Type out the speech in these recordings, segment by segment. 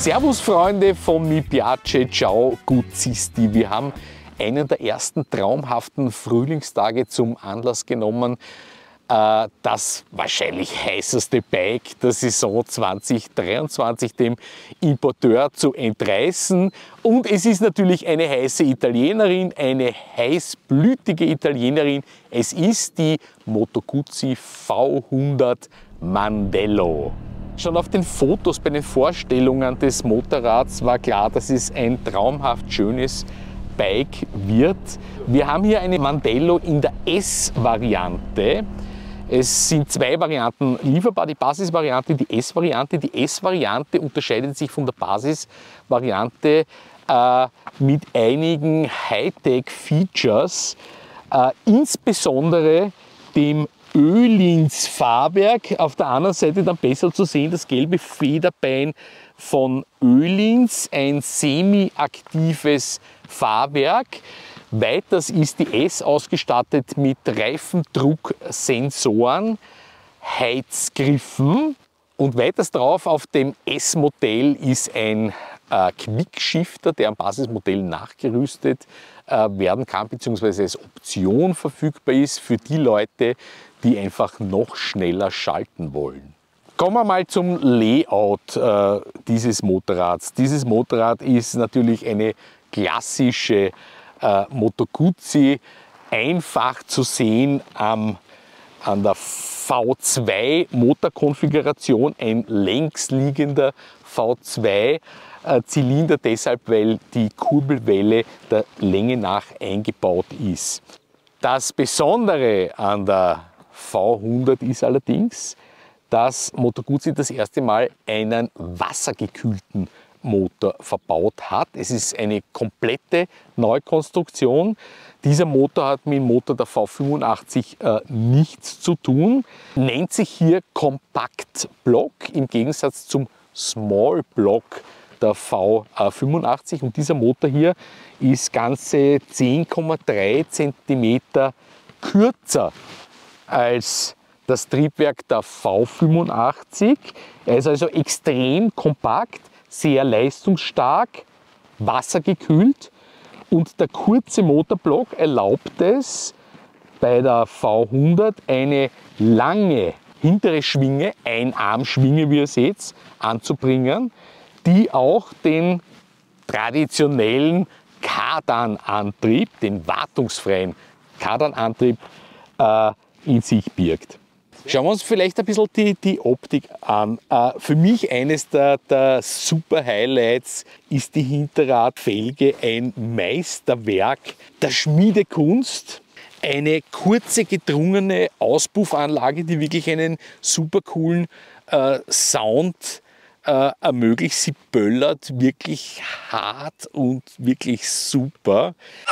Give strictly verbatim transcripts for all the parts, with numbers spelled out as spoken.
Servus Freunde von Mi Piace, ciao Guzzisti. Wir haben einen der ersten traumhaften Frühlingstage zum Anlass genommen, äh, das wahrscheinlich heißeste Bike der Saison zwanzig dreiundzwanzig dem Importeur zu entreißen. Und es ist natürlich eine heiße Italienerin, eine heißblütige Italienerin. Es ist die Moto Guzzi V hundert Mandello. Schon auf den Fotos bei den Vorstellungen des Motorrads war klar, dass es ein traumhaft schönes Bike wird. Wir haben hier eine Mandello in der S-Variante. Es sind zwei Varianten lieferbar, die Basisvariante, die S-Variante. Die S-Variante unterscheidet sich von der Basisvariante äh, mit einigen Hightech-Features, äh, insbesondere dem Öhlins-Fahrwerk, auf der anderen Seite dann besser zu sehen das gelbe Federbein von Öhlins, ein semi-aktives Fahrwerk. Weiters ist die S ausgestattet mit Reifendrucksensoren, Heizgriffen und weiters drauf auf dem S-Modell ist ein äh, Quickshifter, der am Basismodell nachgerüstet äh, werden kann, beziehungsweise als Option verfügbar ist für die Leute, die einfach noch schneller schalten wollen. Kommen wir mal zum Layout äh, dieses Motorrads. Dieses Motorrad ist natürlich eine klassische äh, Moto Guzzi, einfach zu sehen ähm, an der V zwei Motorkonfiguration, ein längsliegender V zwei Zylinder, deshalb weil die Kurbelwelle der Länge nach eingebaut ist. Das Besondere an der V hundert ist allerdings, dass Moto Guzzi das erste Mal einen wassergekühlten Motor verbaut hat. Es ist eine komplette Neukonstruktion. Dieser Motor hat mit dem Motor der V fünfundachtzig äh, nichts zu tun, nennt sich hier Compact Block im Gegensatz zum Small Block der V fünfundachtzig, und dieser Motor hier ist ganze zehn Komma drei Zentimeter kürzer als das Triebwerk der V fünfundachtzig. Er ist also extrem kompakt, sehr leistungsstark, wassergekühlt, und der kurze Motorblock erlaubt es bei der V hundert eine lange hintere Schwinge, Einarmschwinge, wie ihr seht, anzubringen, die auch den traditionellen Kardanantrieb, den wartungsfreien Kardanantrieb äh, in sich birgt. Schauen wir uns vielleicht ein bisschen die, die Optik an. Äh, für mich eines der, der super Highlights ist die Hinterradfelge, ein Meisterwerk der Schmiedekunst. Eine kurze gedrungene Auspuffanlage, die wirklich einen super coolen äh, Sound äh, ermöglicht. Sie böllert wirklich hart und wirklich super.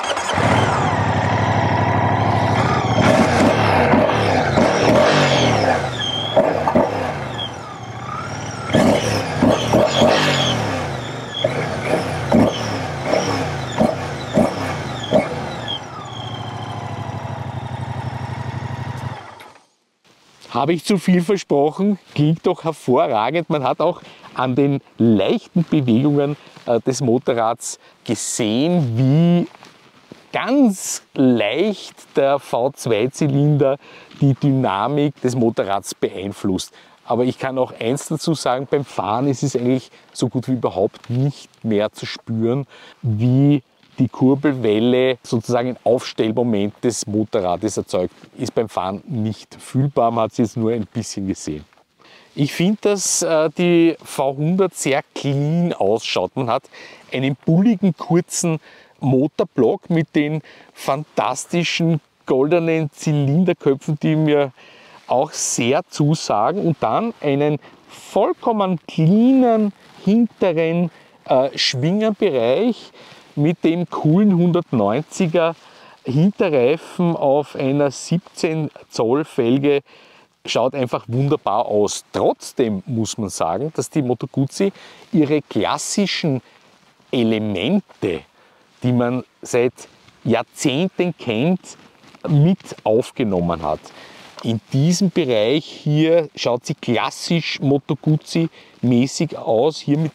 Habe ich zu viel versprochen? Klingt doch hervorragend. Man hat auch an den leichten Bewegungen äh, des Motorrads gesehen, wie ganz leicht der V zwei Zylinder die Dynamik des Motorrads beeinflusst. Aber ich kann auch eins dazu sagen, beim Fahren ist es eigentlich so gut wie überhaupt nicht mehr zu spüren, wie die Kurbelwelle sozusagen ein Aufstellmoment des Motorrades erzeugt. Ist beim Fahren nicht fühlbar, man hat es jetzt nur ein bisschen gesehen. Ich finde, dass äh, die V hundert sehr clean ausschaut. Man hat einen bulligen, kurzen Motorblock mit den fantastischen goldenen Zylinderköpfen, die mir auch sehr zusagen, und dann einen vollkommen cleanen hinteren äh, Schwingerbereich mit dem coolen hundertneunziger Hinterreifen auf einer siebzehn Zoll Felge. Schaut einfach wunderbar aus. Trotzdem muss man sagen, dass die Moto Guzzi ihre klassischen Elemente, die man seit Jahrzehnten kennt, mit aufgenommen hat. In diesem Bereich hier schaut sie klassisch Moto Guzzi mäßig aus, hier mit den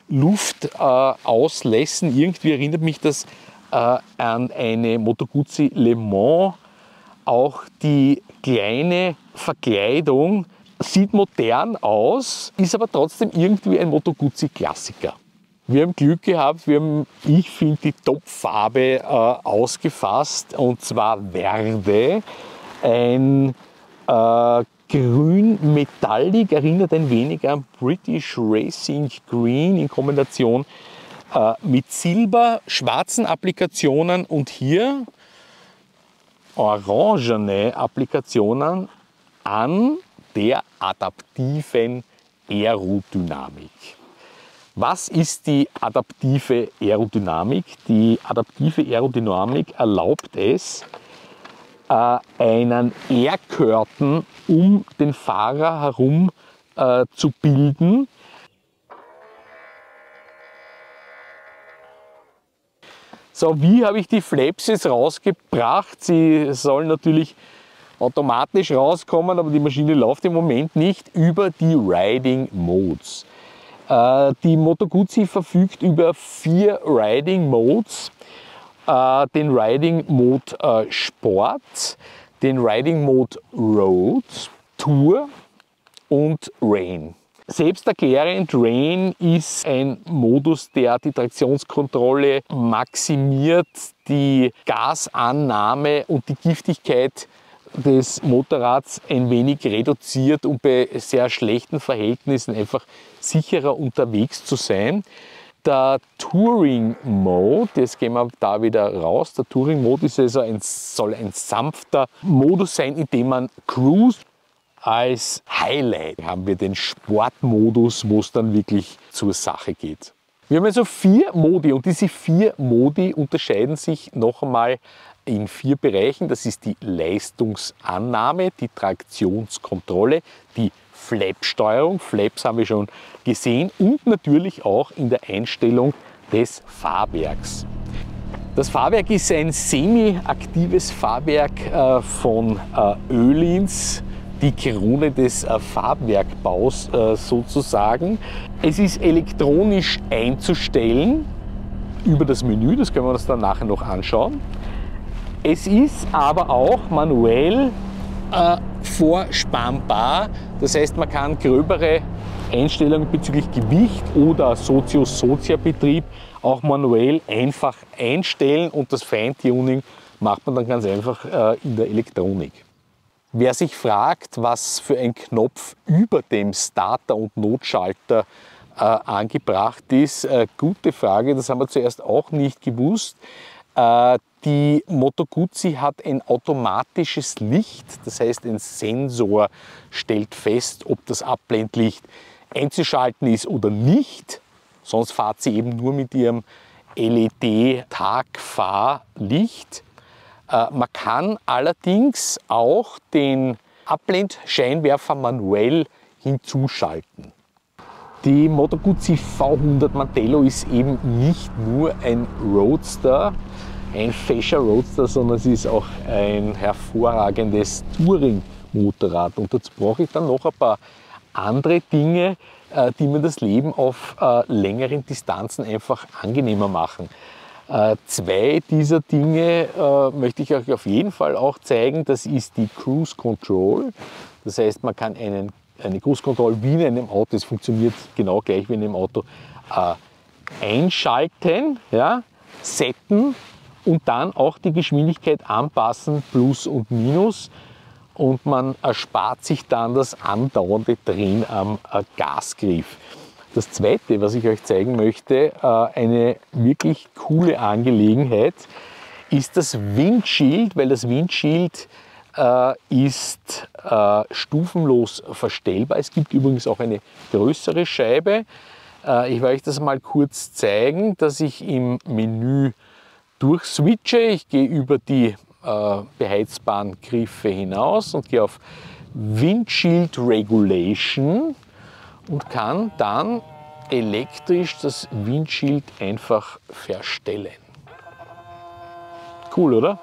Luftauslässen. Äh, Irgendwie erinnert mich das äh, an eine Moto Guzzi Le Mans. Auch die kleine Verkleidung sieht modern aus, ist aber trotzdem irgendwie ein Moto Guzzi Klassiker. Wir haben Glück gehabt, wir haben, ich finde, die Top-Farbe äh, ausgefasst, und zwar Verde. Ein äh, Grün Metallic, erinnert ein wenig an British Racing Green in Kombination äh, mit Silber, schwarzen Applikationen und hier orangene Applikationen an der adaptiven Aerodynamik. Was ist die adaptive Aerodynamik? Die adaptive Aerodynamik erlaubt es, äh, einen Air Curtain um den Fahrer herum äh, zu bilden. So, wie habe ich die Flaps jetzt rausgebracht? Sie sollen natürlich automatisch rauskommen, aber die Maschine läuft im Moment nicht, über die Riding Modes. Äh, die Moto Guzzi verfügt über vier Riding Modes. Äh, den Riding Mode äh, Sport, den Riding Mode Road, Tour und Rain. Selbsterklärend, Rain ist ein Modus, der die Traktionskontrolle maximiert, die Gasannahme und die Giftigkeit des Motorrads ein wenig reduziert, um bei sehr schlechten Verhältnissen einfach sicherer unterwegs zu sein. Der Touring Mode, jetzt gehen wir da wieder raus, der Touring Mode ist also ein, soll ein sanfter Modus sein, in dem man cruist. Als Highlight haben wir den Sportmodus, wo es dann wirklich zur Sache geht. Wir haben also vier Modi und diese vier Modi unterscheiden sich noch einmal in vier Bereichen. Das ist die Leistungsannahme, die Traktionskontrolle, die Flap-Steuerung, Flaps haben wir schon gesehen, und natürlich auch in der Einstellung des Fahrwerks. Das Fahrwerk ist ein semi-aktives Fahrwerk äh, von äh, Öhlins, die Krone des äh, Fahrwerkbaus äh, sozusagen. Es ist elektronisch einzustellen über das Menü, das können wir uns dann nachher noch anschauen. Es ist aber auch manuell äh, vorspannbar, das heißt, man kann gröbere Einstellungen bezüglich Gewicht oder Sozio-Sozia-Betrieb auch manuell einfach einstellen, und das Feintuning macht man dann ganz einfach äh, in der Elektronik. Wer sich fragt, was für ein Knopf über dem Starter und Notschalter äh, angebracht ist, äh, gute Frage, das haben wir zuerst auch nicht gewusst. Äh, die Moto Guzzi hat ein automatisches Licht, das heißt, ein Sensor stellt fest, ob das Abblendlicht einzuschalten ist oder nicht. Sonst fahrt sie eben nur mit ihrem L E D-Tagfahrlicht. Äh, man kann allerdings auch den Abblendscheinwerfer manuell hinzuschalten. Die Moto Guzzi V hundert Mantello ist eben nicht nur ein Roadster, ein fescher Roadster, sondern es ist auch ein hervorragendes Touring-Motorrad. Und dazu brauche ich dann noch ein paar andere Dinge, die mir das Leben auf längeren Distanzen einfach angenehmer machen. Zwei dieser Dinge möchte ich euch auf jeden Fall auch zeigen. Das ist die Cruise Control. Das heißt, man kann einen eine Cruise Control wie in einem Auto, es funktioniert genau gleich wie in einem Auto, äh, einschalten, ja, setten und dann auch die Geschwindigkeit anpassen, Plus und Minus, und man erspart sich dann das andauernde Drehen am äh, Gasgriff. Das zweite, was ich euch zeigen möchte, äh, eine wirklich coole Angelegenheit, ist das Windschild, weil das Windschild Äh, ist äh, stufenlos verstellbar. Es gibt übrigens auch eine größere Scheibe. Äh, ich werde euch das mal kurz zeigen, dass ich im Menü durchswitche. Ich gehe über die äh, beheizbaren Griffe hinaus und gehe auf Windshield Regulation und kann dann elektrisch das Windschild einfach verstellen. Cool, oder?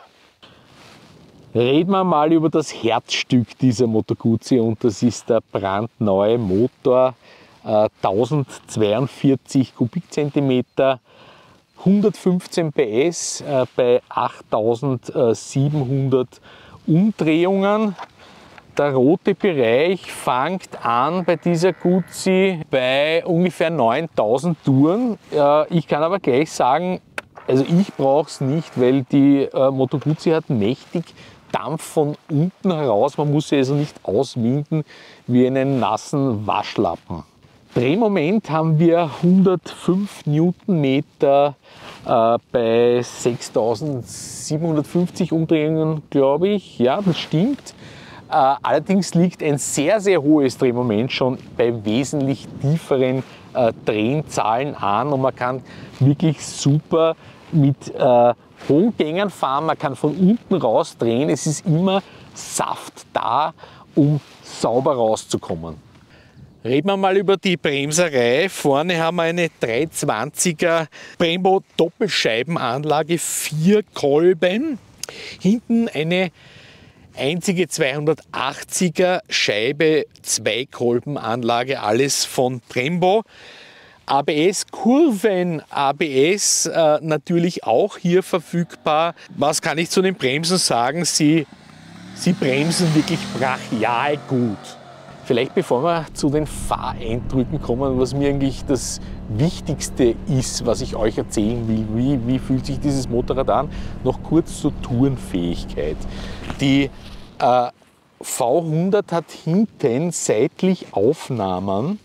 Reden wir mal über das Herzstück dieser Moto Guzzi, und das ist der brandneue Motor äh, tausendzweiundvierzig Kubikzentimeter, hundertfünfzehn P S äh, bei achttausendsiebenhundert Umdrehungen. Der rote Bereich fängt an bei dieser Guzzi bei ungefähr neuntausend Touren. Äh, ich kann aber gleich sagen, also ich brauche es nicht, weil die äh, Moto Guzzi hat mächtig Dampf von unten heraus. Man muss sie also nicht auswinden wie einen nassen Waschlappen. Drehmoment haben wir hundertfünf Newtonmeter äh, bei sechstausendsiebenhundertfünfzig Umdrehungen, glaube ich. Ja, das stimmt. Äh, allerdings liegt ein sehr, sehr hohes Drehmoment schon bei wesentlich tieferen äh, Drehzahlen an und man kann wirklich super mit äh, hohen Gängen fahren. Man kann von unten raus drehen. Es ist immer Saft da, um sauber rauszukommen. Reden wir mal über die Bremserei. Vorne haben wir eine dreihundertzwanziger Brembo Doppelscheibenanlage, vier Kolben. Hinten eine einzige zweihundertachtziger Scheibe, zwei Kolbenanlage, alles von Brembo. A B S, Kurven A B S äh, natürlich auch hier verfügbar. Was kann ich zu den Bremsen sagen? Sie, sie bremsen wirklich brachial gut. Vielleicht bevor wir zu den Fahreindrücken kommen, was mir eigentlich das Wichtigste ist, was ich euch erzählen will, wie, wie fühlt sich dieses Motorrad an, noch kurz zur Tourenfähigkeit. Die äh, V hundert hat hinten seitlich Aufnahmen,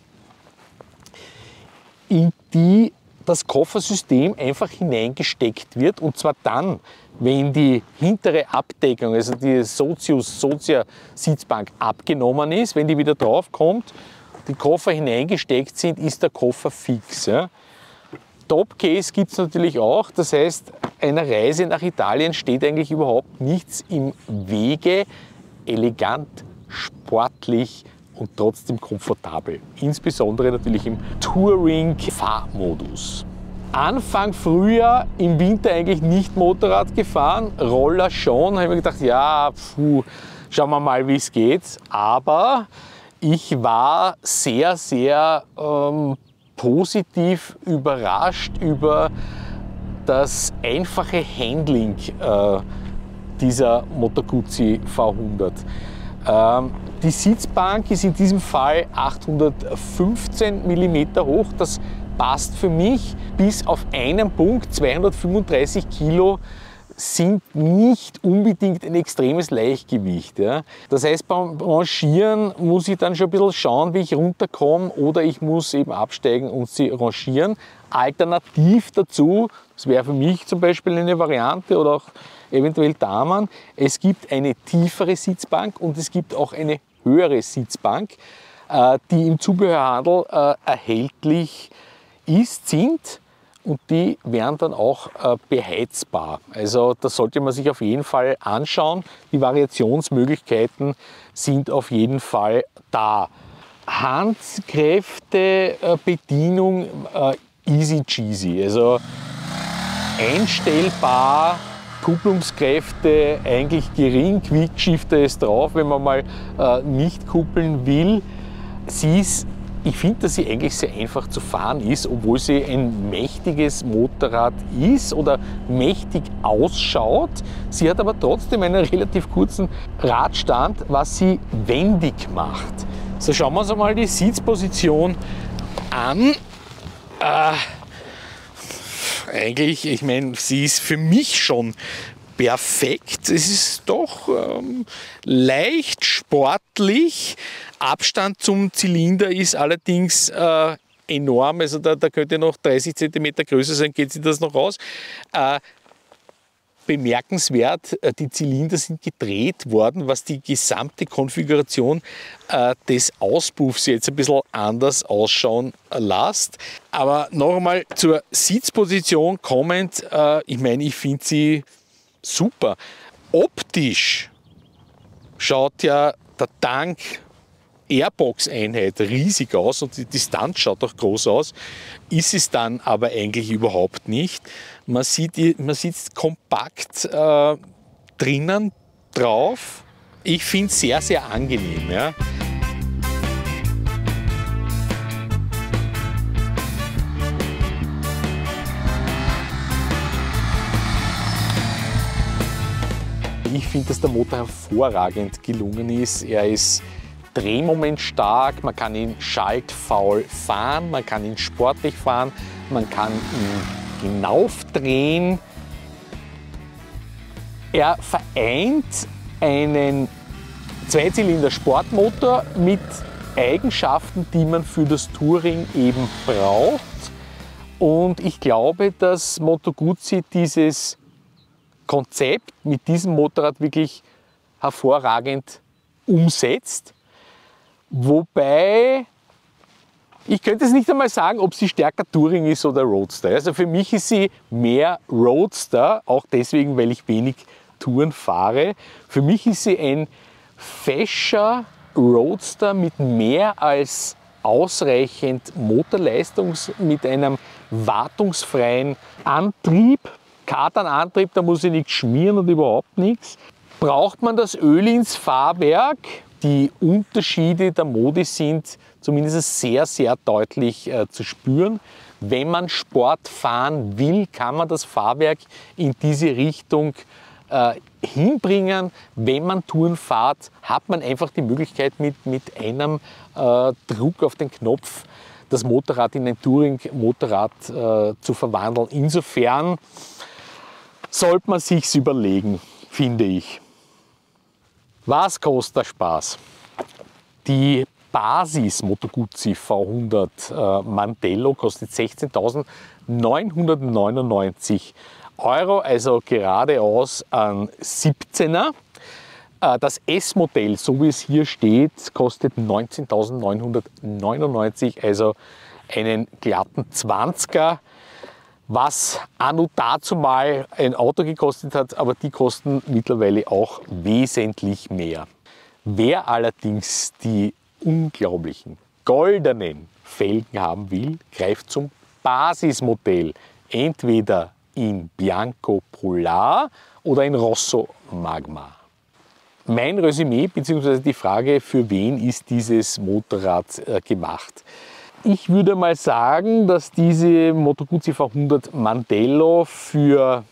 in die das Koffersystem einfach hineingesteckt wird, und zwar dann, wenn die hintere Abdeckung, also die Sozius Socia Sitzbank abgenommen ist, wenn die wieder drauf kommt, die Koffer hineingesteckt sind, ist der Koffer fix. Ja. Topcase gibt es natürlich auch, das heißt, einer Reise nach Italien steht eigentlich überhaupt nichts im Wege, elegant, sportlich und trotzdem komfortabel. Insbesondere natürlich im Touring-Fahrmodus. Anfang Frühjahr, im Winter eigentlich nicht Motorrad gefahren, Roller schon. Da habe ich mir gedacht, ja, puh, schauen wir mal, wie es geht. Aber ich war sehr, sehr ähm, positiv überrascht über das einfache Handling äh, dieser Moto Guzzi V hundert. Ähm, die Sitzbank ist in diesem Fall achthundertfünfzehn Millimeter hoch. Das passt für mich bis auf einen Punkt. zweihundertfünfunddreißig Kilo sind nicht unbedingt ein extremes Leichtgewicht. Ja. Das heißt, beim Rangieren muss ich dann schon ein bisschen schauen, wie ich runterkomme, oder ich muss eben absteigen und sie rangieren. Alternativ dazu, das wäre für mich zum Beispiel eine Variante, oder auch eventuell Damen, es gibt eine tiefere Sitzbank und es gibt auch eine höhere Sitzbank, die im Zubehörhandel erhältlich ist, sind, und die wären dann auch beheizbar. Also das sollte man sich auf jeden Fall anschauen. Die Variationsmöglichkeiten sind auf jeden Fall da. Handkräfte, Bedienung easy cheesy, also einstellbar. Kupplungskräfte eigentlich gering, Quickshifter ist drauf, wenn man mal äh, nicht kuppeln will. Sie ist, ich finde, dass sie eigentlich sehr einfach zu fahren ist, obwohl sie ein mächtiges Motorrad ist oder mächtig ausschaut. Sie hat aber trotzdem einen relativ kurzen Radstand, was sie wendig macht. So, schauen wir uns einmal die Sitzposition an. Äh, Eigentlich, ich meine, sie ist für mich schon perfekt. Es ist doch ähm, leicht sportlich. Abstand zum Zylinder ist allerdings äh, enorm. Also da, da könnte noch dreißig Zentimeter größer sein, geht sich das noch aus. Äh, Bemerkenswert, die Zylinder sind gedreht worden, was die gesamte Konfiguration äh, des Auspuffs jetzt ein bisschen anders ausschauen lässt. Aber noch einmal zur Sitzposition kommend, äh, ich meine, ich finde sie super. Optisch schaut ja der Tank Airbox-Einheit riesig aus und die Distanz schaut auch groß aus, ist es dann aber eigentlich überhaupt nicht. Man, sieht, man sitzt kompakt äh, drinnen drauf. Ich finde es sehr, sehr angenehm. Ja. ich finde, dass der Motor hervorragend gelungen ist. Er ist drehmomentstark, man kann ihn schaltfaul fahren, man kann ihn sportlich fahren, man kann ihn hinauf drehen. Er vereint einen Zweizylinder-Sportmotor mit Eigenschaften, die man für das Touring eben braucht. Und ich glaube, dass Moto Guzzi dieses Konzept mit diesem Motorrad wirklich hervorragend umsetzt. Wobei, ich könnte es nicht einmal sagen, ob sie stärker Touring ist oder Roadster. Also für mich ist sie mehr Roadster, auch deswegen, weil ich wenig Touren fahre. Für mich ist sie ein fescher Roadster mit mehr als ausreichend Motorleistung, mit einem wartungsfreien Antrieb. Kardanantrieb, da muss ich nichts schmieren und überhaupt nichts. Braucht man das Öl ins Fahrwerk? Die Unterschiede der Modi sind zumindest sehr, sehr deutlich äh, zu spüren. Wenn man Sport fahren will, kann man das Fahrwerk in diese Richtung äh, hinbringen. Wenn man Touren fährt, hat man einfach die Möglichkeit, mit, mit einem äh, Druck auf den Knopf das Motorrad in ein Touring-Motorrad äh, zu verwandeln. Insofern sollte man sich's überlegen, finde ich. Was kostet der Spaß? Die Basis Moto Guzzi V hundert äh, Mandello kostet sechzehntausendneunhundertneunundneunzig Euro, also geradeaus ein siebzehner. Äh, das S-Modell, so wie es hier steht, kostet neunzehntausendneunhundertneunundneunzig, also einen glatten zwanziger. Was anno dazu mal ein Auto gekostet hat, aber die kosten mittlerweile auch wesentlich mehr. Wer allerdings die unglaublichen goldenen Felgen haben will, greift zum Basismodell, entweder in Bianco Polar oder in Rosso Magma. Mein Resümee bzw. die Frage, für wen ist dieses Motorrad äh, gemacht? Ich würde mal sagen, dass diese Moto Guzzi V hundert Mandello für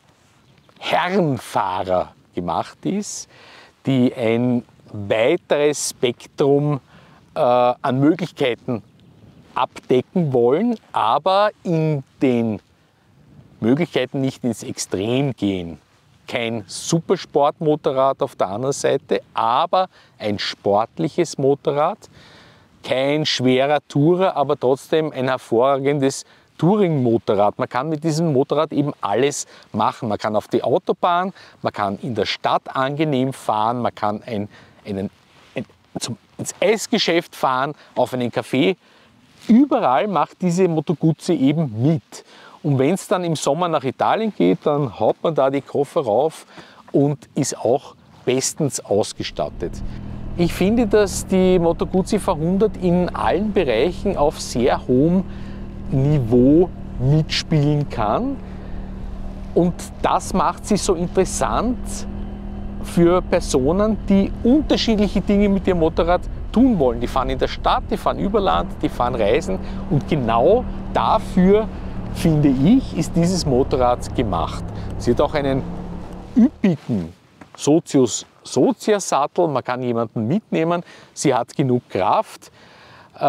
Herrenfahrer gemacht ist, die ein weiteres Spektrum äh, an Möglichkeiten abdecken wollen, aber in den Möglichkeiten nicht ins Extrem gehen. Kein Supersportmotorrad auf der anderen Seite, aber ein sportliches Motorrad. Kein schwerer Tourer, aber trotzdem ein hervorragendes Touring-Motorrad. Man kann mit diesem Motorrad eben alles machen. Man kann auf die Autobahn, man kann in der Stadt angenehm fahren, man kann ein, einen, ein, zum, ins Eisgeschäft fahren, auf einen Café. Überall macht diese Moto Guzzi eben mit. Und wenn es dann im Sommer nach Italien geht, dann haut man da die Koffer rauf und ist auch bestens ausgestattet. Ich finde, dass die Moto Guzzi V hundert in allen Bereichen auf sehr hohem Niveau mitspielen kann. Und das macht sie so interessant für Personen, die unterschiedliche Dinge mit ihrem Motorrad tun wollen. Die fahren in der Stadt, die fahren über Land, die fahren Reisen. Und genau dafür, finde ich, ist dieses Motorrad gemacht. Sie hat auch einen üppigen Sozius Sozia-Sattel, man kann jemanden mitnehmen, sie hat genug Kraft.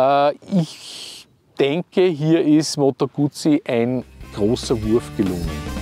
Ich denke, hier ist Moto Guzzi ein großer Wurf gelungen.